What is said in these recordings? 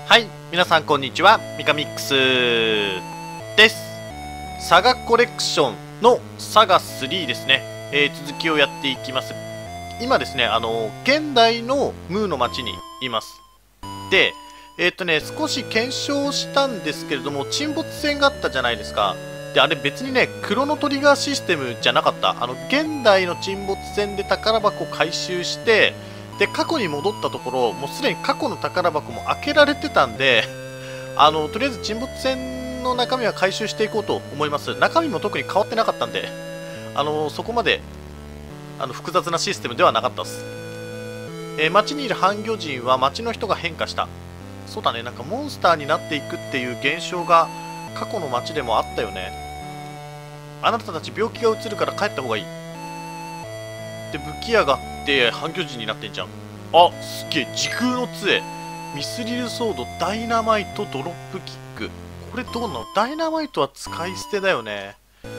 はい、皆さんこんにちは、ミカミックスです。サガコレクションのサガ3ですね。続きをやっていきます。今ですね、現代のムーの街にいます。で、少し検証したんですけれども、沈没船があったじゃないですか。で、あれ別にね、クロノトリガーシステムじゃなかった。現代の沈没船で宝箱を回収して、で、過去に戻ったところ、もうすでに過去の宝箱も開けられてたんで、とりあえず沈没船の中身は回収していこうと思います。中身も特に変わってなかったんで、そこまで、複雑なシステムではなかったです。街にいる半魚人は街の人が変化した。そうだね、なんかモンスターになっていくっていう現象が過去の街でもあったよね。あなたたち病気がうつるから帰った方がいい。で、武器屋があって半魚人になってんじゃん。あ、すっげえ、時空の杖、ミスリルソード、ダイナマイト、ドロップキック。これどうなの？ダイナマイトは使い捨てだよね。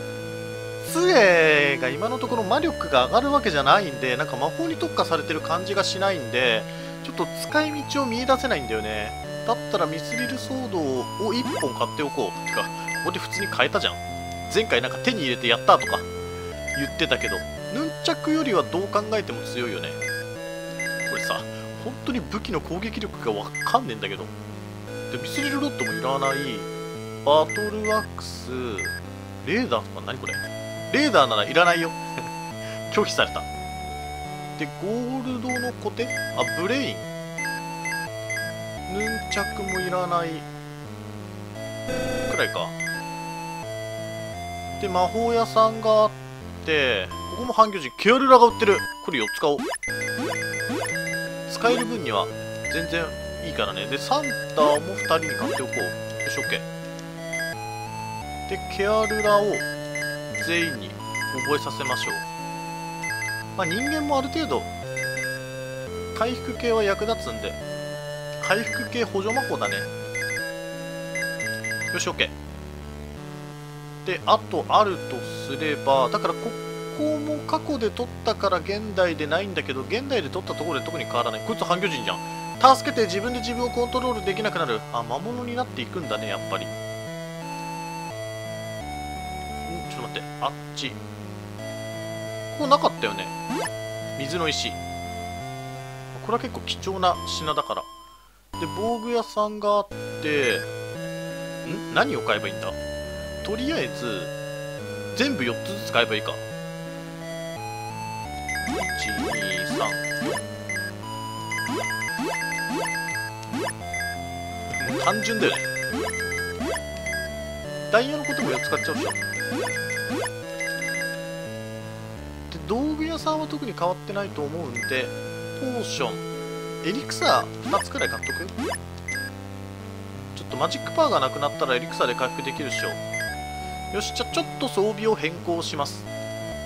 杖が今のところ魔力が上がるわけじゃないんで、なんか魔法に特化されてる感じがしないんで、ちょっと使い道を見出せないんだよね。だったらミスリルソードを1本買っておこう。てか、ここで普通に買えたじゃん。前回なんか手に入れてやったとか言ってたけど、ヌンチャクよりはどう考えても強いよね。これさ、本当に武器の攻撃力がわかんねえんだけど。で、ミスリルロッドもいらない。バトルワックス、レーダーとか何これ？レーダーならいらないよ。拒否された。で、ゴールドのコテ？あ、ブレイン。ヌンチャクもいらない。くらいか。で、魔法屋さんがあって、ここも半魚人。ケアルラが売ってる。これ4つ買おう。使える分には全然いいからね。で、サンタも2人に買っておこう。よし、OK。で、ケアルラを全員に覚えさせましょう。まあ、人間もある程度回復系は役立つんで、回復系補助魔法だね。よし、 OK。 で、あとあるとすれば、だからここも過去で取ったから現代でないんだけど、現代で取ったところで特に変わらない。こいつ半魚人じゃん。助けて、自分で自分をコントロールできなくなる。あ、魔物になっていくんだね、やっぱり。ちょっと待って、あっちここなかったよね、水の石。これは結構貴重な品だから。で、防具屋さんがあって、何を買えばいいんだ？とりあえず全部4つずつ買えばいいか。123、単純だよね。ダイヤのことも4つ買っちゃうでしょ。で、道具屋さんは特に変わってないと思うんで、ポーション、エリクサー2つくらい買っとく。ちょっとマジックパワーがなくなったらエリクサーで回復できるでしょ。よし、じゃあちょっと装備を変更します。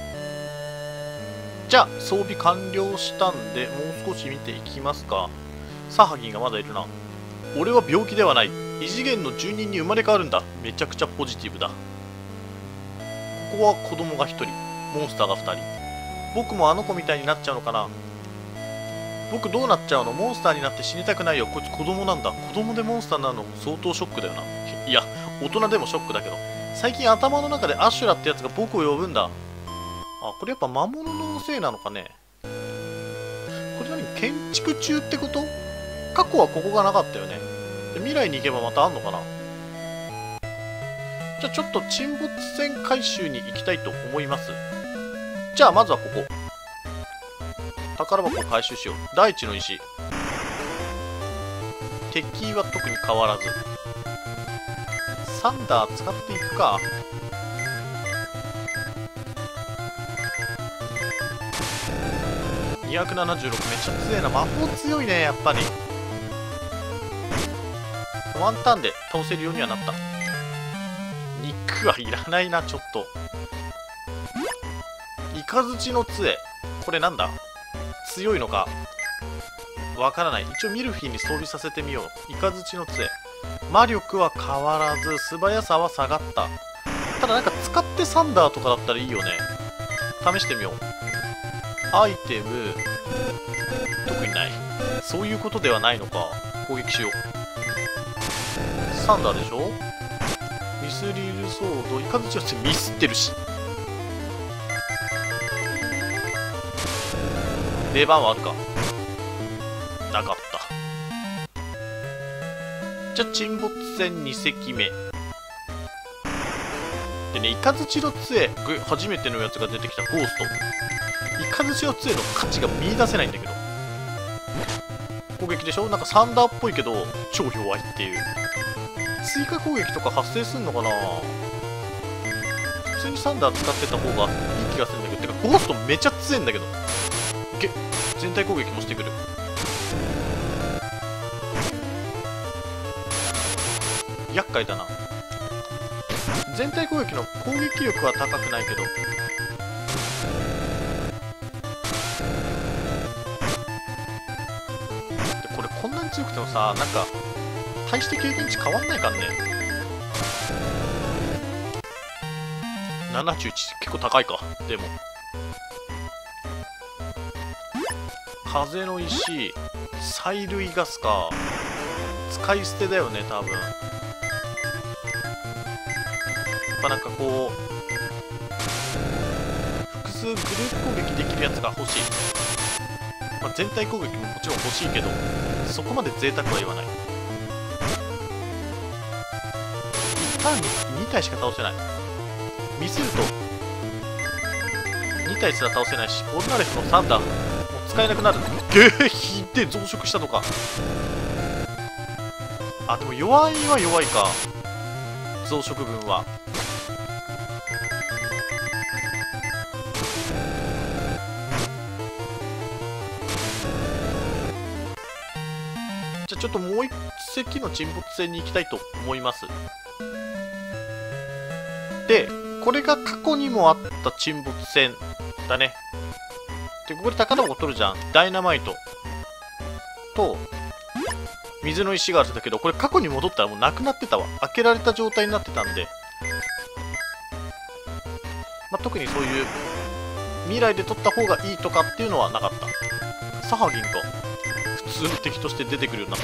じゃあ装備完了したんで、もう少し見ていきますか。サハギンがまだいるな。俺は病気ではない。異次元の住人に生まれ変わるんだ。めちゃくちゃポジティブだ。ここは子供が1人、モンスターが2人。僕もあの子みたいになっちゃうのかな。僕どうなっちゃうの？モンスターになって死にたくないよ。こいつ子供なんだ。子供でモンスターなの相当ショックだよな。いや、大人でもショックだけど。最近頭の中でアシュラってやつが僕を呼ぶんだ。あ、これやっぱ魔物のせいなのかね。これ何？建築中ってこと？過去はここがなかったよね。で、未来に行けばまたあんのかな。じゃあちょっと沈没船回収に行きたいと思います。じゃあまずはここ。宝箱を回収しよう。大地の石。敵は特に変わらず。サンダー使っていくか。276、めっちゃ強いな。魔法強いね、やっぱり。ワンターンで倒せるようにはなった。肉はいらないな、ちょっと。イカズチの杖。これなんだ？強いのかわからない。一応ミルフィーに装備させてみよう。イカズチの杖。魔力は変わらず、素早さは下がった。ただなんか使ってサンダーとかだったらいいよね。試してみよう。アイテム、特にない。そういうことではないのか。攻撃しよう。 サンダーでしょ。ミスリルソード、イカズチ四つミスってるし。出番はあるか。なかった。じゃあ沈没船2隻目でね、イカズチの杖、初めてのやつが出てきたゴースト。イカズチの杖の価値が見出せないんだけど。攻撃でしょ。なんかサンダーっぽいけど超弱いっていう。追加攻撃とか発生すんのかな。普通にサンダー使ってた方がいい気がするんだけど。てかゴーストめちゃ強いんだけど。全体攻撃もしてくる。厄介だな。全体攻撃の攻撃力は高くないけど、でこれこんなに強くてもさ、なんか大して経験値変わんないからね。71結構高いか。でも風の石、催涙ガスか。使い捨てだよね多分。やっぱなんかこう複数グループ攻撃できるやつが欲しい。まあ、全体攻撃ももちろん欲しいけど、そこまで贅沢は言わない。1ターンに2体しか倒せない。ミスると2体すら倒せないし、ポルナレフのサンダーもう使えなくなる。ひで増殖したのか。あ、でも弱いは弱いか、増殖分は。じゃあちょっともう一隻の沈没船に行きたいと思います。でこれが過去にもあった沈没船だね。でここで宝箱取るじゃん。ダイナマイトと水の石があるんだけど、これ過去に戻ったらもうなくなってたわ。開けられた状態になってたんで、まあ、特にそういう未来で取った方がいいとかっていうのはなかった。サハギンが普通の敵として出てくるようになった。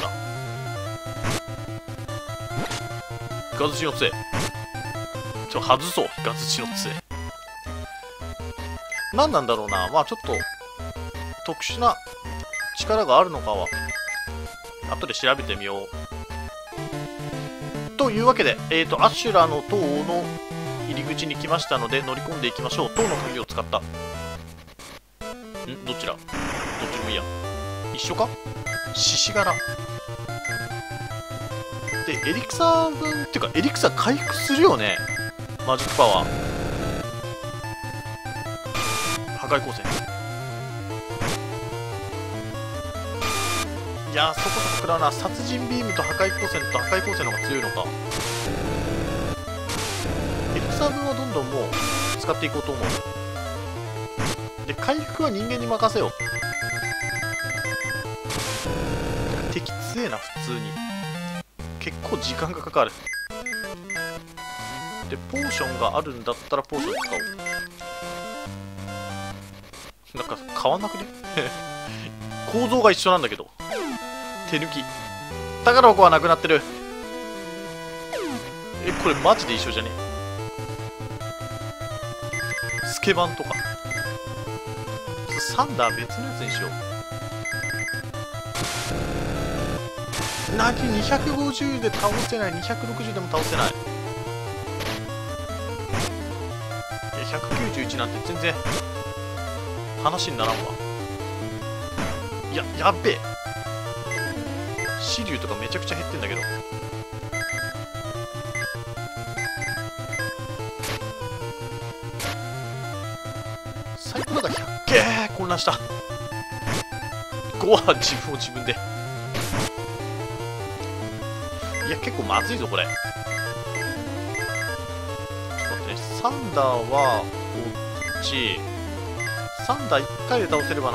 ガズチの杖外そう。ガズチの杖何なんだろうな。まあちょっと特殊な力があるのかは後で調べてみよう。というわけで、アシュラの塔の入り口に来ましたので乗り込んでいきましょう。塔の鍵を使った。どちら？どっちもいいや。一緒か？獅子柄でエリクサー分っていうか、エリクサー回復するよね。マジックパワー、破壊光線。いやー、そこそこ食らうな。殺人ビームと破壊光線と破壊光線の方が強いのか。エリクサー分はどんどんもう使っていこうと思う。で回復は人間に任せよう。敵強えな。普通に結構時間がかかる。でポーションがあるんだったらポーション使おう。なんか変わんなくね構造が一緒なんだけど。手抜き。宝箱はなくなってる。これマジで一緒じゃね。スケバンとか。サンダー別のやつにしよう。なぎ250で倒せない。260でも倒せない。191なんて全然話にならんわ。やっべえ。支流とかめちゃくちゃ減ってんだけど。最高だが100件混乱した。5は自分を自分で。いや結構まずいぞこれ。ちょっと待ってね。サンダーはこっち。サンダー1回で倒せれば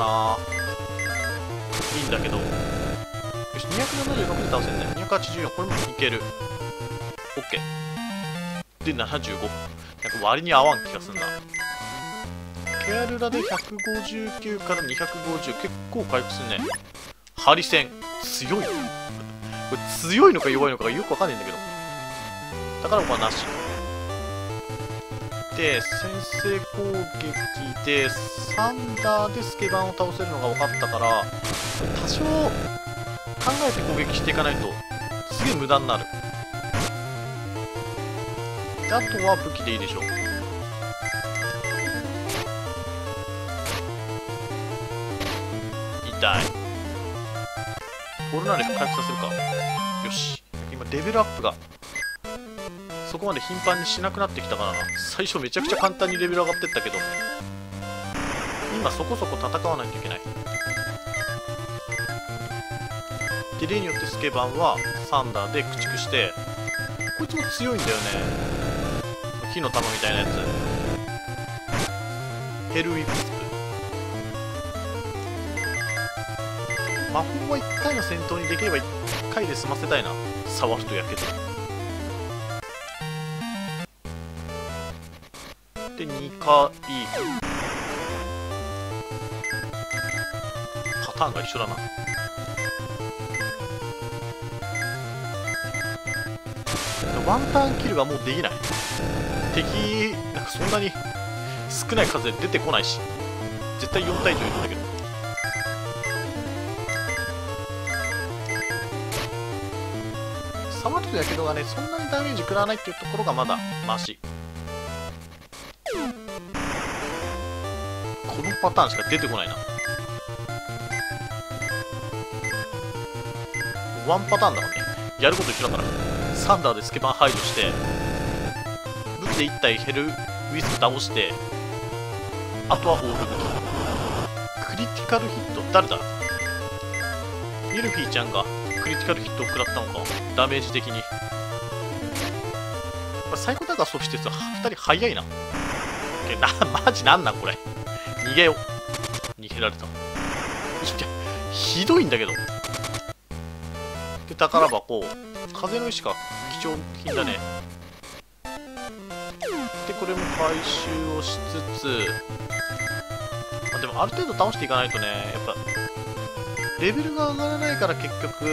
ないいんだけど。よし、276で倒せんね。284、これもいける。OK。で、75。なんか割に合わん気がすんな。ケアルラで159から250。結構回復すんね。ハリセン。強い。これ強いのか弱いのかがよくわかんないんだけど。 宝箱はなしで、先制攻撃でサンダーでスケバンを倒せるのが分かったから、多少考えて攻撃していかないとすげえ無駄になる。で、あとは武器でいいでしょう。痛い。ボルナレフ回復させるか。よし。今レベルアップがそこまで頻繁にしなくなってきたからな。最初めちゃくちゃ簡単にレベル上がってったけど、今そこそこ戦わないといけない。で、例によってスケバンはサンダーで駆逐して、こいつも強いんだよね。火の玉みたいなやつ。ヘルウィプスプ。魔法は1回の戦闘にできれば1回で済ませたいな。触るとやけど。で、2回パターンが一緒だな。ワンターンキルがもうできない。敵なんかそんなに少ない数で出てこないし、絶対4体以上いるんだけど。触るとやけどがね、そんなにダメージ食らわないっていうところがまだマシ。このパターンしか出てこないな。ワンパターンだもんね。やること一緒だから。サンダーでスケバン排除して、武器で1体ヘルウィスプ倒して、あとはオール武器。クリティカルヒット誰だ？ミルフィーちゃんがクリティカルヒットを食らったのか、ダメージ的に。サイコタガー装備してる人は2人早いな。マジなんなんこれ。逃げよう。逃げられた。ひどいんだけど。で、宝箱。風の石か。貴重品だね。で、これも回収をしつつ、でもある程度倒していかないとね、やっぱ、レベルが上がらないから結局、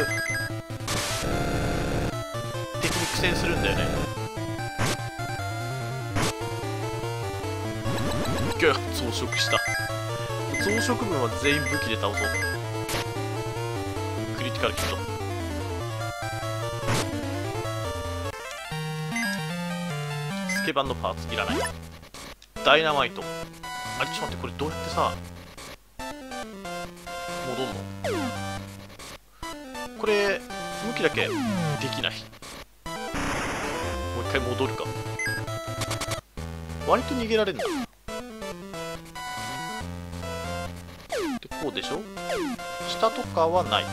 敵に苦戦するんだよね。増殖した。増殖分は全員武器で倒そう。クリティカルヒット。スケバンのパーツいらない。ダイナマイト。あれちょっと待って、これどうやってさ戻んの？これ向きだけできない。もう一回戻るか。割と逃げられるんだ。で、こうでしょ？下とかはない。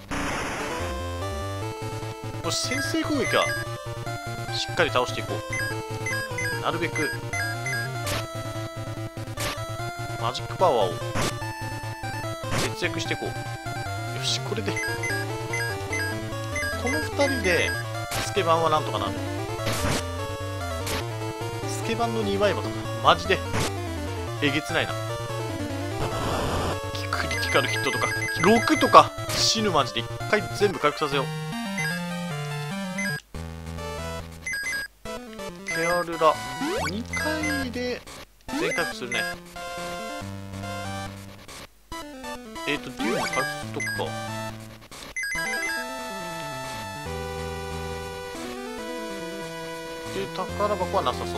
もし先制攻撃はしっかり倒していこう。なるべくマジックパワーを節約していこう。よし、これでこの2人でスケバンはなんとかなる。スケバンの2倍馬とかマジでえげつないな。クリティカルヒットとか6とか死ぬ。マジで1回全部回復させよう。ケアルラ2回で全回復するね。デューも回復しとくか。で、宝箱はなさそう。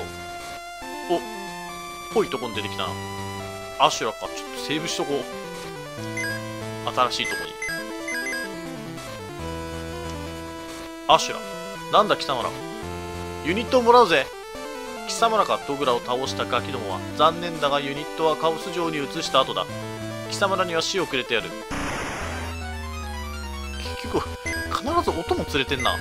ぽいとこに出てきたな。アシュラか。ちょっとセーブしとこう。新しいとこに。アシュラ。なんだ貴様ら。ユニットをもらうぜ。貴様らか。ドグラを倒したガキどもは残念だがユニットはカオス城に移した後だ。貴様らには死をくれてやる。結局必ず音も連れてんな。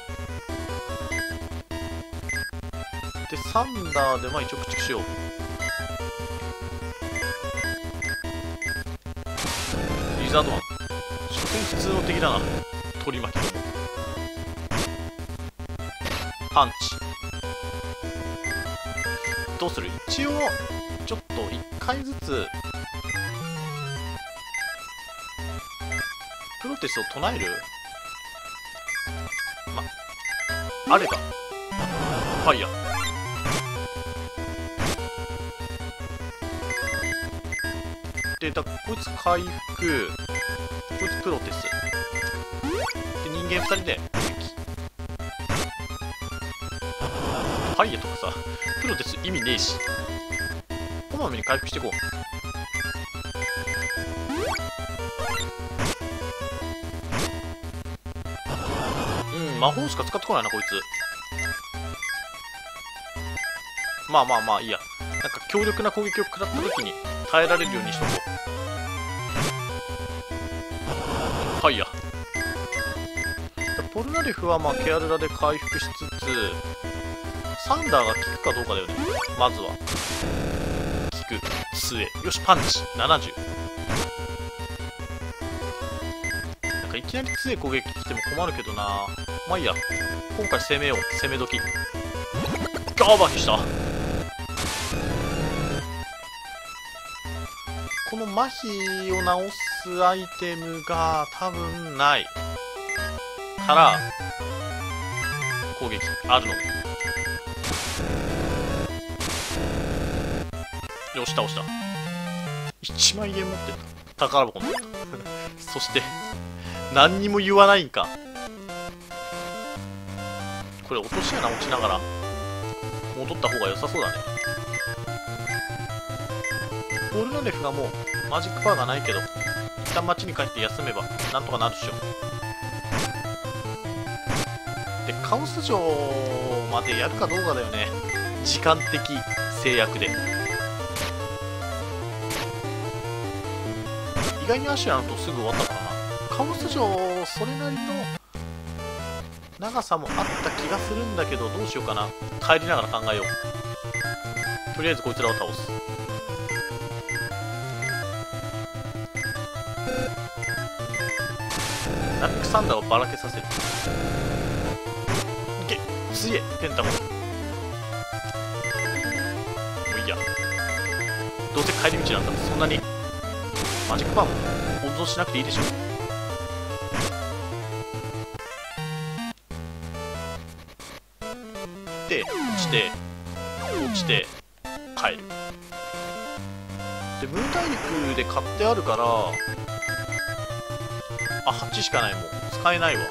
で、サンダーで一応駆逐しよう。リザードマン所詮普通の敵だな。取り巻きども。パンチどうする？一応ちょっと1回ずつプロテスを唱える？あればはいや。でこいつ回復、こいつプロテスで、人間2人ではいやとかさ、プロテス意味ねえし、こまめに回復していこう。魔法しか使ってこないなこいつ。まあまあまあいいや。なんか強力な攻撃を食らった時に耐えられるようにしとこう。はいや。ポルナレフはまあケアルラで回復しつつ、サンダーが効くかどうかだよね。まずは効く杖、よしパンチ70。なんかいきなり杖攻撃来ても困るけどな。まあいいや、今回攻めよう。攻め時ガーバーにした。この麻痺を直すアイテムが多分ないから攻撃あるの。よし倒した。1万円持ってた。宝箱持ったそして何にも言わないんか。これ落とし穴落ちながら戻った方が良さそうだね。ポルナレフがもうマジックパワーがないけど、一旦町に帰って休めばなんとかなるっしょ。でカオス城までやるかどうかだよね。時間的制約で。意外にアシュラのとすぐ終わったからな。カオス城それなりの長さもあった気がするんだけど、どうしようかな。帰りながら考えよう。とりあえずこいつらを倒す。ナックサンダーをばらけさせる。いけ、強えペンタゴン。もういいや、どうせ帰り道なんだ。そんなにマジックパワーも温存しなくていいでしょ。で落ちて落ちて帰る。でムーン大陸で買ってあるから、あ、8しかない。もう使えないわ。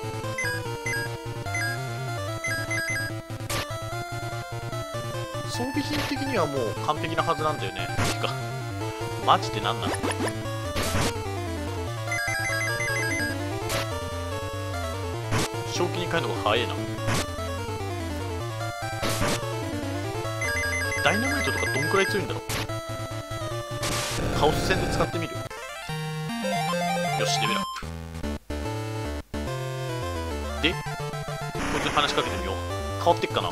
装備品的にはもう完璧なはずなんだよね。てかマジでなんなのこれ。正気に変えるのが早いな。ダイナマイトとかどんくらい強いんだろう。カオス戦で使ってみる。よしレベルアップで、こいつに話しかけてみよう。変わってっかな。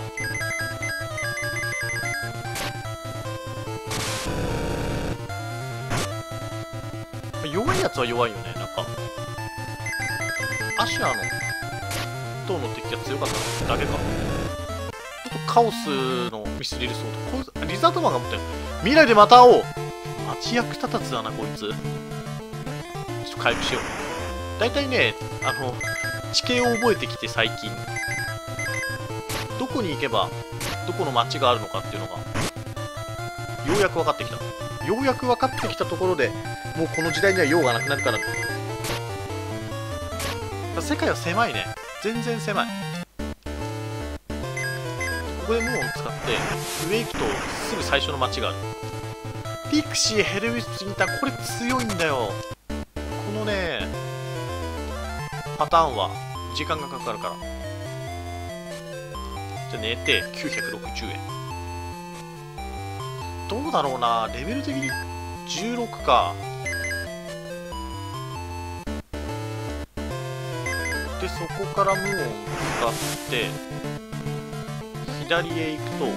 弱いやつは弱いよね。なんかアシュラの塔の敵が強かっただけか。ちょっとカオスのミスリルソード、こいつリザードマンが持ってる。未来でまた会おう。町役立たずだなこいつ。ちょっと回復しよう。だいたいね、地形を覚えてきて最近どこに行けばどこの町があるのかっていうのがようやく分かってきた。ようやく分かってきたところでもうこの時代には用がなくなるから。世界は狭いね。全然狭い。ここでムーンを使って上行くとすぐ最初の町がある。ピクシー、ヘルウィスプリンター、これ強いんだよ。このねパターンは時間がかかるから。じゃあ寝て960円。どうだろうな、レベル的に16か。でそこからムーンを使って左へ行くと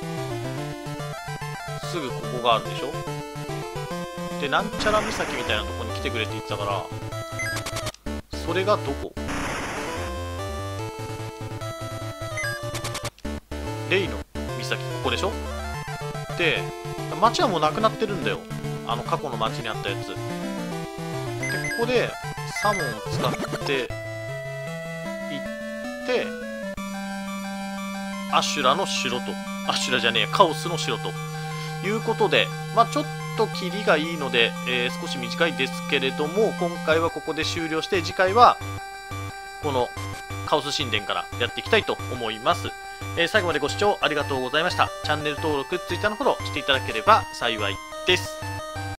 すぐここがあるでしょ。でなんちゃら岬みたいなとこに来てくれって言ってたから、それがどこ。レイの岬、ここでしょ。で町はもうなくなってるんだよ。過去の町にあったやつで、ここでサモンを使って行って、 アシュラの城と、アシュラじゃねえや、カオスの城ということで、ちょっとキリがいいので、少し短いですけれども、今回はここで終了して、次回はこのカオス神殿からやっていきたいと思います。最後までご視聴ありがとうございました。チャンネル登録、Twitter のフォローしていただければ幸いです。